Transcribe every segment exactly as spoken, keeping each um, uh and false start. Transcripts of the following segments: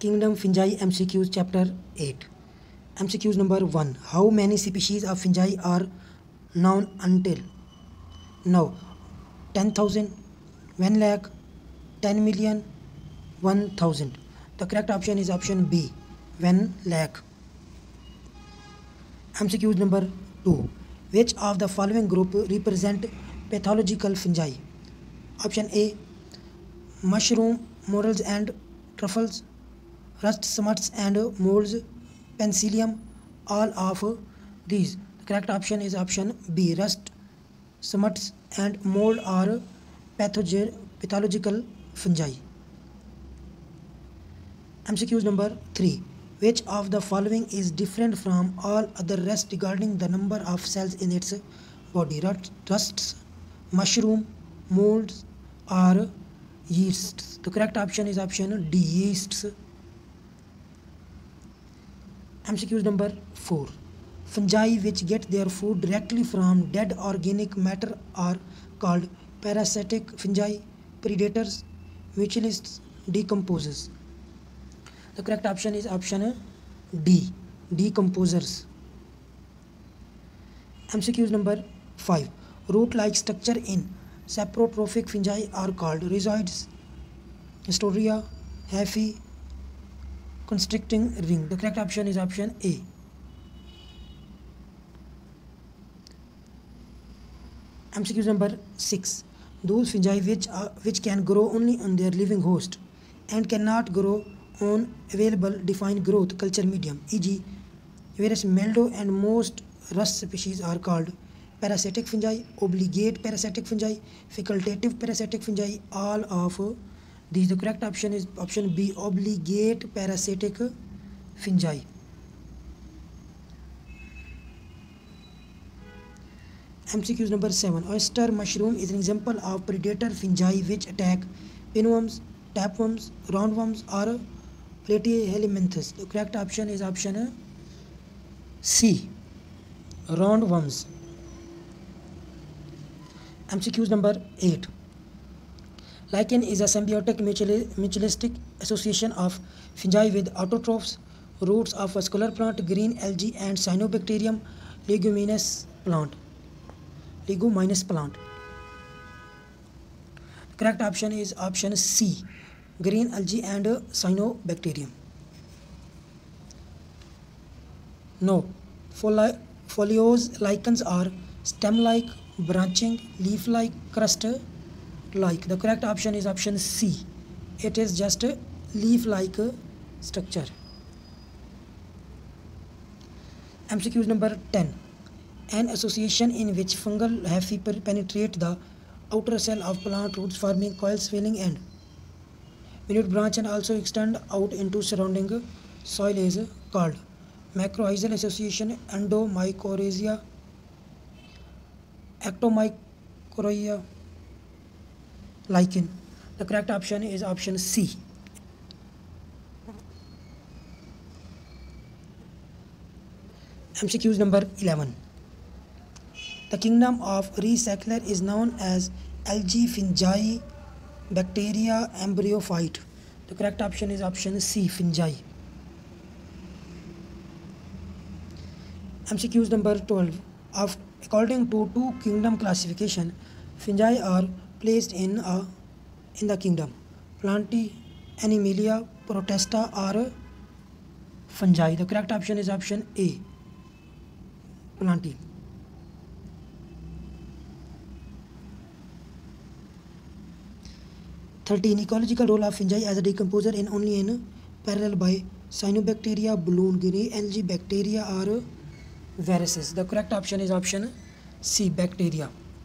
Kingdom Fungi M C Qs Chapter eight. M C Qs number one. How many species of fungi are known until now? ten thousand, one lakh, ten million, one thousand. The correct option is option B, one lakh. M C Qs number two. Which of the following group represent pathological fungi? Option A, mushroom, morels and truffles, rust, smuts and molds, penicillium. All of these. The correct option is option B, rust, smuts and mold are pathogen, pathological fungi. M C Qs number three. Which of the following is different from all other rest regarding the number of cells in its body? Rusts, mushroom, molds or yeasts? The correct option is option D, yeasts. M C Qs number four. Fungi which get their food directly from dead organic matter are called parasitic fungi, predators, mutualists, decomposers. The correct option is option D, decomposers. M C Qs number five. Root-like structure in saprotrophic fungi are called rhizoids, Historia, Hyphae, constricting ring. The correct option is option A. M C Qs number six. Those fungi which, are, which can grow only on their living host and cannot grow on available defined growth culture medium, for example, various mildew and most rust species are called parasitic fungi, obligate parasitic fungi, facultative parasitic fungi. All of these. The correct option is option B, obligate parasitic fungi. M C Qs number seven. Oyster mushroom is an example of predator fungi which attack pinworms, tapeworms, roundworms or platyhelminthes. The correct option is option C, roundworms. M C Qs number eight. Lichen is a symbiotic mutualistic association of fungi with autotrophs, roots of vascular plant, green algae and cyanobacterium, leguminous plant. Leguminous plant. Correct option is option C, green algae and cyanobacterium. No. Foli foliose lichens are stem-like, branching, leaf-like, crust-like. The correct option is option C. It is just a leaf-like structure. M C Qs number ten. An association in which fungal hyphae penetrate the outer cell of plant roots forming coil swelling end. Minute branch and also extend out into surrounding soil is called macrohyzal association, endomycorrhiza, ectomycorrhiza, lichen. The correct option is option C. M C Qs number eleven. The kingdom of recycler is known as algae, fungi, bacteria, embryophyte. The correct option is option C, fungi. M C Qs number twelve. Of, according to two kingdom classification, fungi are placed in a in the kingdom Plantae, Animalia, Protista or fungi. The correct option is option A, Plantae. thirteen. Ecological role of fungi as a decomposer in only in parallel by cyanobacteria, balloon, green algae, bacteria or viruses. The correct option is option C, bacteria.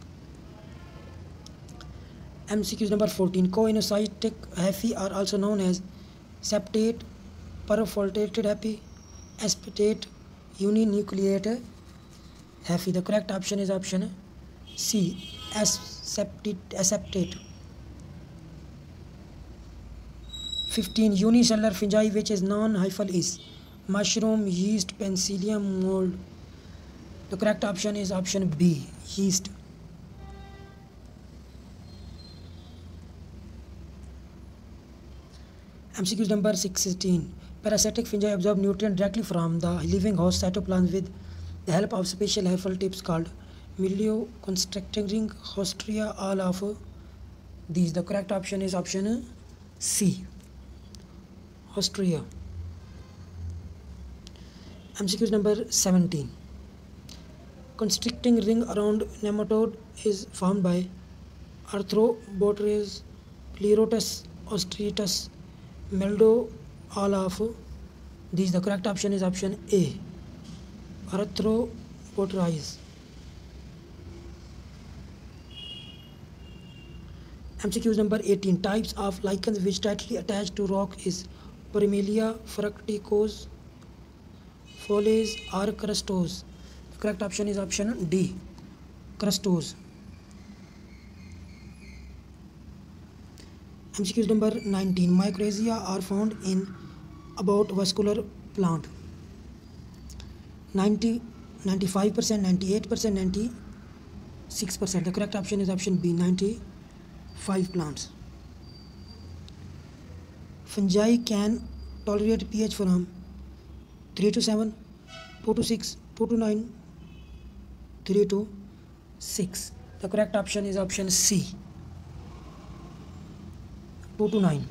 M C Qs number fourteen. Coinocytic hyphae are also known as septate, perfoltated hyphae, aspetate, uninucleate hyphae. The correct option is option C, aseptate. aseptate. fifteen. Unicellular fungi which is non-hyphal is mushroom, yeast, penicillium, mold. The correct option is option B, yeast. M C Q number sixteen. Parasitic fungi absorb nutrient directly from the living host cytoplasm with the help of special helpful tips called milieu constricting Hostria. All of these, the correct option is option C, Hostria. M C Q number seventeen. Constricting ring around nematode is formed by Arthrobotrys, Pleurotus, Ostritus, Meldo. All of these, the correct option is option A, Arthrobotrys. M C Q number eighteen. Types of lichens which tightly attached to rock is Primelia, Fructicose, Foliage, or Crustose. The correct option is option D, Crustose. M C Q number nineteen. Mycorrhiza are found in about vascular plant. ninety, ninety-five percent, ninety-eight percent, ninety-six percent. The correct option is option B, ninety-five plants. Fungi can tolerate pH from three to seven, two to six, two to nine, three to six. The correct option is option C, two to nine.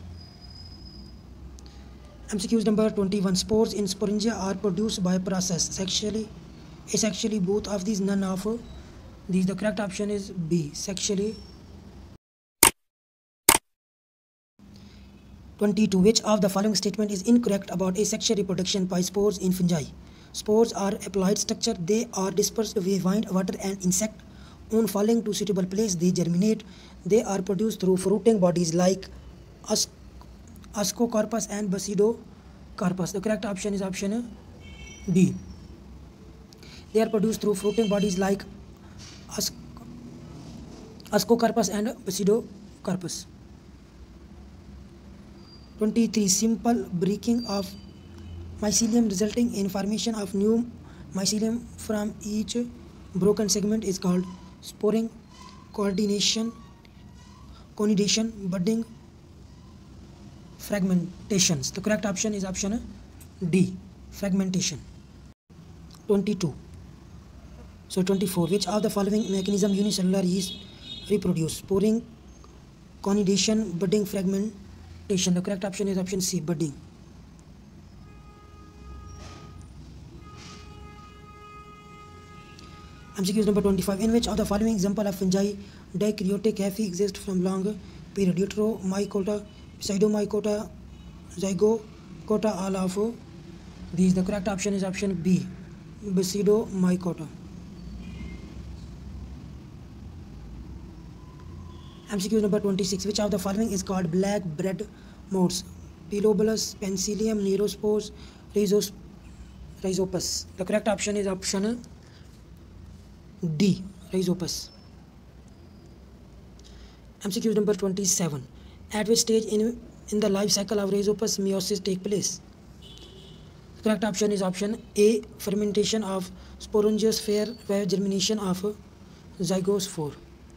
M C Q number twenty-one. Spores in sporangia are produced by process sexually, asexually, both of these, none of these. The correct option is B, sexually. twenty-two. Which of the following statement is incorrect about asexual reproduction by spores in fungi? Spores are applied structure. They are dispersed via wind, water, and insect. On falling to suitable place, they germinate. They are produced through fruiting bodies like As Ascocarpus and Basidocarpus. The correct option is option D. They are produced through fruiting bodies like As Ascocarpus and Basidocarpus. twenty-three. Simple breaking of mycelium resulting in formation of new mycelium from each broken segment is called sporing, coordination, conidation, budding, fragmentations. The correct option is option D, fragmentation. twenty-two. So twenty-four. Which of the following mechanism unicellular yeast reproduce? Sporing, conidation, budding, fragmentation. The correct option is option C, budding. M C Q number twenty-five. In which of the following example of fungi dikaryotic hyphae exist from long period? Deuteromycota, Pseudomycota, Zygocota, all of these. The correct option is option B, Pseudomycota. M C Q number twenty-six. Which of the following is called black bread moths? Pilobulus, Penicillium, Neurospores, Rhizos, Rhizopus. The correct option is option D, Rhizopus. M C Q number twenty-seven. At which stage in, in the life cycle of Rhizopus meiosis take place? The correct option is option A, fermentation of sporangiosphère via germination of zygospore.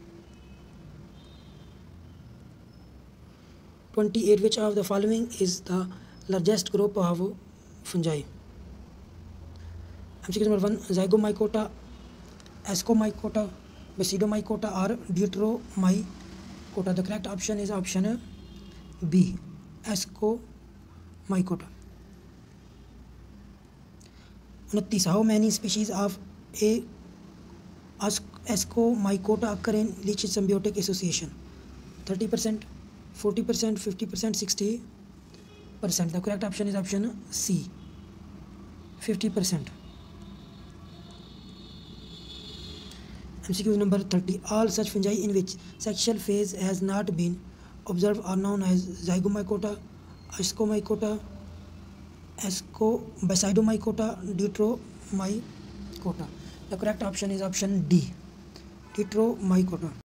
twenty-eight. Which of the following is the largest group of fungi? M C Q number one. Zygomycota, Ascomycota, Basidomycota, or Deuteromycota. The correct option is option B, Ascomycota. twenty-nine. How many species of A Ascomycota occur in leech symbiotic association? thirty percent, forty percent, fifty percent, sixty percent. The correct option is option C, fifty percent. M C Q number thirty. All such fungi in which sexual phase has not been observed are known as Zygomycota, Ascomycota, Asco, Basidomycota, Deuteromycota. The correct option is option D, Deuteromycota.